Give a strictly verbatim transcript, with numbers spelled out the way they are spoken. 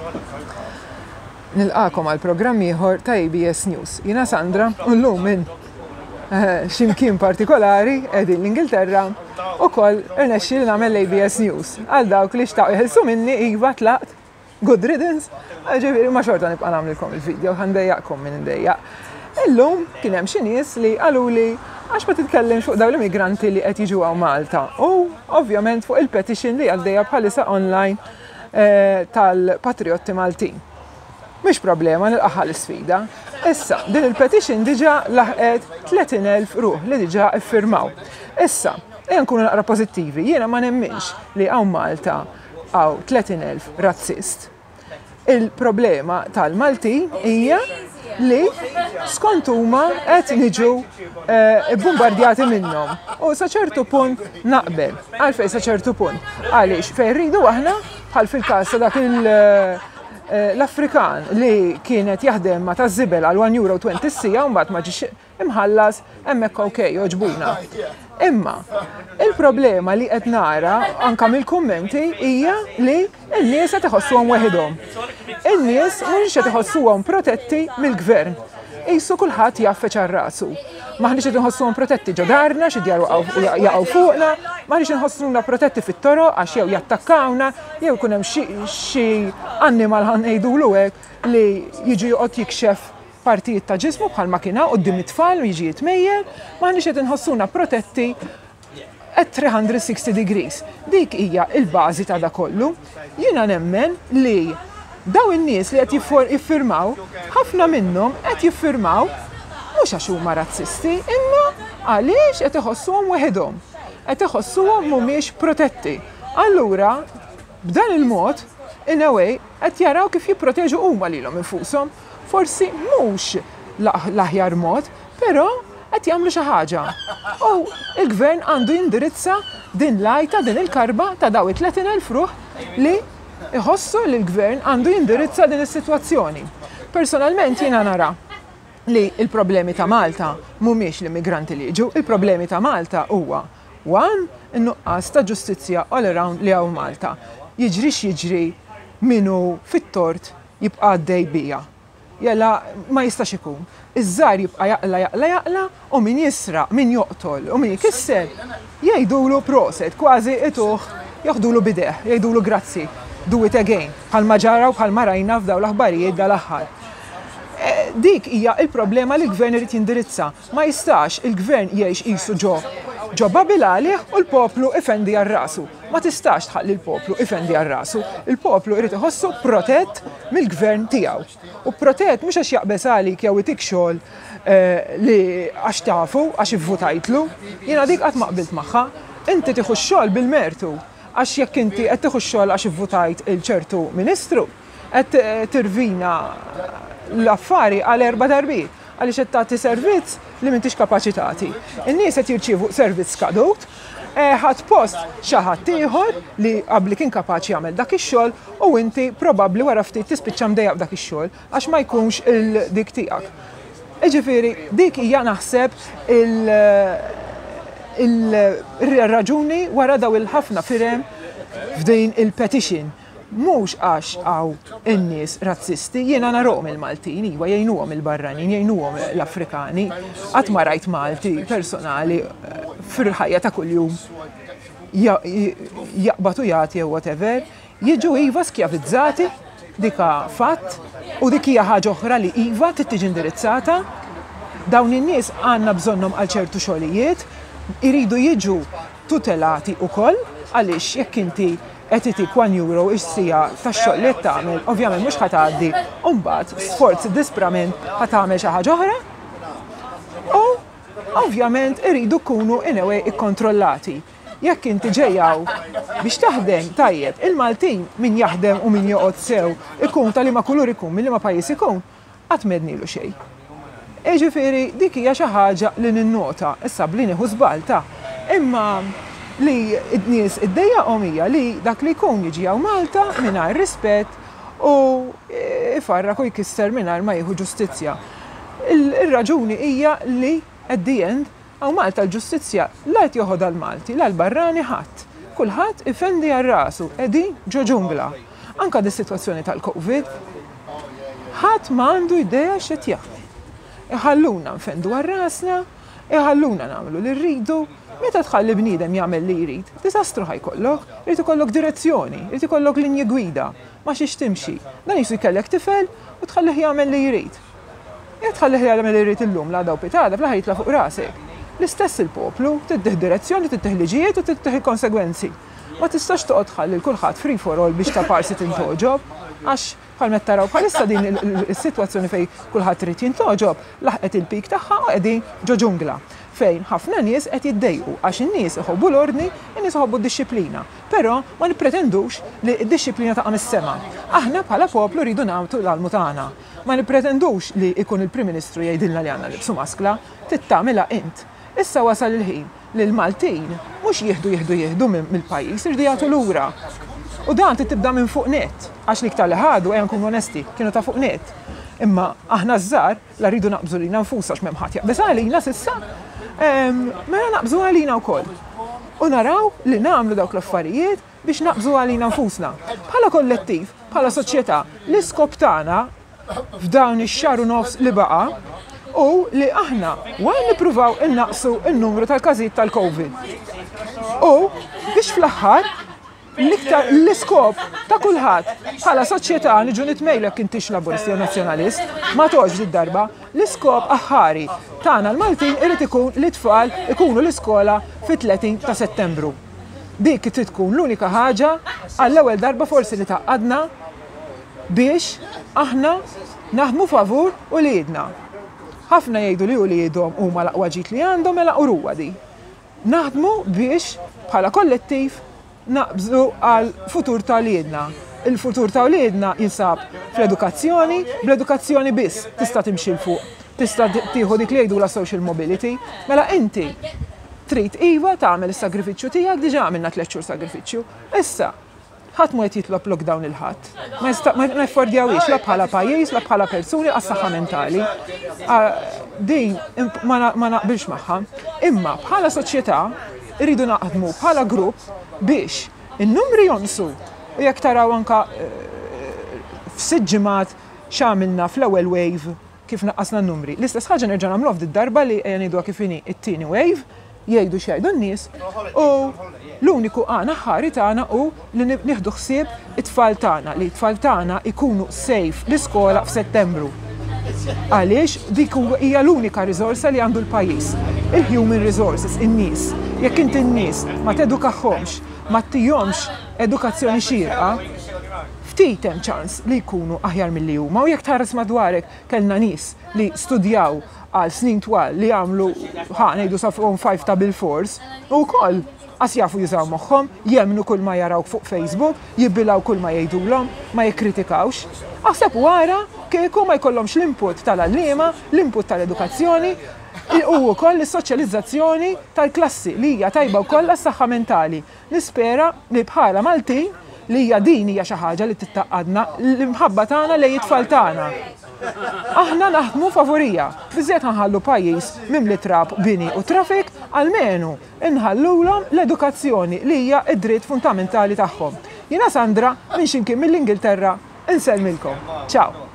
Nilqakom għal programm ieħor ta' A B S News. Jiena Sandra u llum minn x'imkien partikolari qegħdin l-Ingilterra ukoll irnexxieli nagħmel A B S News. Għal dawk li xtaqgħu jeħilsu minni iva tlaqt good riddance, ġifieri ma xorta nibqa' nagħmlilkom il-video ħandejjaqkom minn indejjaq. Illum kien hemm xi nies li qaluli għax ma titkellimx fuq dawn l-immigranti li qed jiġu hawn Malta u ovvjament fuq il-petition li għaddejja bħalissa online tal-Patriotti Maltin. Mhix problema nilqaħħa l-isfida. Issa, din il-petition diġà laħqet tletin elf ruħ li diġà iffirmaw. Issa, ejja nkunu naqra pożittivi, jiena ma nemminx li hawn Malta hawn tletin elf razzist. Il-problema tal-Maltin hija li skont huma qed niġu bombardjati minnhom. U sa ċertu punt naqbel. Għalfejn sa ċertu punt. Għaliex fejn rridu aħna bħal fil-każ ta' dak il- l-Afrikan li kienet jaħdem ma' taż-żibel għal one euro twenty sija u mbagħad ma ġiex imħallas hemmhekk okej joġbuna. Imma il-problema li qed nara anke mill-kummenti hija li n-nies qed iħossuhom weħidhom. In-nies mhux qed iħossuhom protetti mill-gvern. Qisu kulħadd jaffeċ ar-rasu. Maħniex qed inħossuhom protetti ġo darna xi djar jaqgħu fuqna, maħniex inħossuna protetti fit-toroq għax jew jattakkawna, jew ikun hemm xi annimal ħan ngħidulu hekk li jiġi joqgħod jikxef partijiet ta' ġismu bħal makina quddiem it-tfal u jiġi jitmejjel, maħniex qed inħossuna protetti at three hundred sixty degrees. Dik hija l-bażi ta' da kollu. Jiena nemmen li daw in-nies li qed jiffirmaw, ħafna minnhom qed jiffirmaw mhux għax huma razzisti, imma għaliex qed iħossuhom weħidhom. Qed iħossuhom mhumiex protetti. Allura b'dan il-mod in a way qed jaraw kif jipproteġu huma lilhom infushom. Forsi mhux l-aħjar mod, però qed jagħmlu xi ħaġa. U l-gvern għandu jindirizza din l-għajta, din il-karba ta' daw it-tletin elf ruħ li iħossu li l-gvern għandu jindirizza din is-sitwazzjoni. Personalment jiena nara li il-problemi ta' Malta mhumiex l-immigranti li jiġu, il-problemi ta' Malta huwa one in-nuqqas ta' ġustizzja all around li hawn Malta. Jiġri x'jiġri minnu fit-tort jibqa' għaddej bija. Jella ma jistax ikun. Iż-żgħar jibqa' jaqla jaqla jaqla u min jisraq, min joqtol u min jkisser jgħidulu proset, kważi ituh jaħdulu bideħ, jgħidulu grazzi. Do it again, bħalma ġara u bħalma rajna f'daw l-aħbarijiet dal-aħħar. Dik hija il-problema li l-gvern irid jindirizza. Ma jistax il-gvern jgħix qisu ġo ġo Babilgħalih u l-poplu ifendi għar-rasu. Ma tistax tħalli l-poplu ifendi għar-rasu. Il-poplu irid iħossu protett mill-gvern tiegħu. U protett mhux għax jaqbes għalik jew itik xogħol li għax tafu, għax ivvutajtlu. Jiena dik qatt ma qbilt magħha. Inti tieħu x-xogħol bil-mertu. Għax jekk inti qed tieħu x-xogħol għax ivvutajt il-ċertu ministru, qed tirvina l-affari għal erba' darbiet għaliex qed tagħti servizz li m'intix kapaċi tagħti. In-nies qed jirċievu servizz skadut, ħadd post xi ħadd ieħor li qabli kien kapaċi jagħmel dak ix-xogħol u inti probabbli wara ftit tispiċċa mdejjaq f'dak ix-xogħol għax ma jkunx il-dik tiegħek. Jiġifieri dik hija naħseb il- il-raġuni wara daw il-ħafna firem f'din il-petition. Mhux għax għaw in-nies razzisti, jiena narahom il-Maltin, iwa jgħinuhom il-barranin, jgħinuhom l-Afrikani, qatt ma rajt Malti personali fil-ħajja ta' kuljum jaqbatu jagħti jew whatever, jiġu iva skjavizzati, dika fatt, u dik hija ħaġa oħra li iva tittiġi indirizzata. Dawn in-nies għandna bżonnhom għal ċertu xogħlijiet, iridu jiġu tutelati wkoll għaliex jekk inti qed itik one euro ix-sija tax-xogħol li qed tagħmel, ovvjament mhux ħadd tgħaddi u mbagħad sforz disprament ħadd tagħmel xi ħaġa oħra. U ovvjament iridu jkunu in a way ikkontrollati. Jekk inti ġejjaw biex taħdem tajjeb, il-Maltin min jaħdem u min joqgħod sew ikun ta' liema kulur ikun mill liema pajjiż ikun qatt m'għednilu xejn. Jiġifieri dik hija xi ħaġa li ninnota, issa bli nieħu żbalta. Imma li id-nies iddejjaqhom hija li dak li jkun jiġi hawn Malta mingħajr rispett u ifarrak u jkisser mingħajr ma jieħu ġustizzja. Ir-raġuni hija li at the end hawn Malta l-ġustizzja la qed joħodha l-Malti, la l-barrani ħadd. Kulħadd ifendi għar rasu, qegħdin ġo ġungla. anka dis-sitwazzjoni tal-Covid, ħadd m'għandu idea x'qed jaħdem. Iħalluna nfendu għar-rasna, iħalluna nagħmlu li rridu, meta tħalli bniedem jagħmel li jrid, diżastru ħajkollok, irid ikollok direzzjoni, irid ikollok linji gwida, ma xiex timxi. Dan jisu jkellek tifel u tħallih jagħmel li jrid. Jekk tħallih jagħmel li jrid illum la daw pitada fl-aħħar jitla' fuq rasek. L-istess il-poplu tittieħ direzzjoni, tittieħ liġijiet u tittieħ konsegwenzi. Ma tistax toqgod tħalli l kulħadd free for all biex ta' parsi tintoġob, għax bħal meta taraw bħalissa din is-sitwazzjoni fejn kulħadd irid jintoġob laħqet il-pik tagħha u qegħdin ġo ġungla fejn ħafna nies qed jiddejqu għax in-nies iħobbu l-ordni, in-nies iħobbu d-dixxiplina. Però ma nippretendux li d-dixxiplina taqa' mis-sema. Aħna bħala poplu rridu nagħmlu l-almu tagħna. Ma nippretendux li jkun il-Prim Ministru jgħidilna li għandna libsu maskla, tittamilha int. Issa wasal il-ħin li l-Maltin mhux jieħdu jieħdu jieħdu mill-pajjiż, irdu jagħtu lura. U dan tibda minn fuq net, għax li iktar li ħadu ejja nkunu onesti, kienu ta' fuq net. Imma aħna żżar la rridu naqbżu lilna nfusha x'mem ħadd jaqbeż għalina s'issa, mela naqbżu għalina wkoll. U naraw li nagħmlu dawk l-affarijiet biex naqbżu għalina nfusna. Bħala kollettiv, bħala soċjetà, l-iskop tagħna f'dawn ix-xahar u nofs li baqa' u li aħna għal nippruvaw innaqsu n-numru tal-każijiet tal-Covid. U biex fl-aħħar l-iktar l-iskop ta' kulħadd bħala soċjetà niġu nitmejlek intix laburist jew nazzjonalist, ma toġġ id-darba, l-iskop aħħari tagħna l-Maltin irid ikun li tfal ikunu l-iskola fit-tletin ta' Settembru. Dik trid tkun l-unika ħaġa għall-ewwel darba forsi li taqadna biex aħna naħdmu favur u liedna. Ħafna jgħidu li u liedhom huma l-aqwa ġid li għandhom mela qruwa di. Naħdmu biex bħala kollettiv naqbżu għal futur ta' liedna. Il-futur ta' liedna jinsab fl-edukazzjoni, bl-edukazzjoni biss tista' timxi l-fuq. Tista' tieħu dik li jgħidu la social mobility, mela inti trid iva tagħmel is-sagrifiċċju tiegħek diġà għamilna tliet xhur sagrifiċċju. Issa ħadd ma qed jitlob lockdown il-ħadd. Ma jiffordjawix la bħala pajjiż, la bħala persuni għas-saħħa mentali. Din ma naqbilx magħha, imma bħala soċjetà irridu naqdmu bħala grupp biex in-numri jonsu. U jekk taraw anka f'sitt ġimgħat x'għamilna fl-ewwel wave kif naqqasna n-numri. L-istess ħaġa nerġa' nagħmluha f'din darba li ngħiduha kif inhi it-tieni wave, jgħidu x'jgħidu n-nies u l-uniku għana ħari tagħna u li nieħdu ħsieb it-tfal tagħna li t-tfal tagħna ikunu safe l-iskola f'Settembru. Għaliex dik hija l-unika riżorsa li għandu l-pajjiż, il-human resources, in-nies. Jekk inti n-nies ma tedukahomx, ma tihomx edukazzjoni xierqa, ftit hemm ċans li jkunu aħjar milli huma u jekk tħares madwarek kellna nies li studjaw għal snin twal li għamlu ħanejdu sa fuqhom five ta' bil-fors u wkoll għas jafu jużaw moħħhom, jemnu kull ma jaraw fuq Facebook, jibbilaw kull ma jgħidulhom, ma jikkritikawx. Aħseb wara kieku ma jkollhomx l-input tal-għalliema, l-input tal-edukazzjoni, u wkoll is-soċjalizzazzjoni tal-klassi li hija tajba wkoll għas-saħħa mentali. Nispera li bħala Maltin li hija din hija xi ħaġa li tittaqadna l-imħabba tagħna lejn it-tfal tagħna. Aħna naħdmu favorija, biżżejjed ħanħallu pajjiż mimli trab, bini u trafik, almenu inħallulhom l-edukazzjoni li hija id-dritt fundamentali tagħhom. Jiena Sandra minn ximkien mill-Ingilterra insellmilkom. Ciao.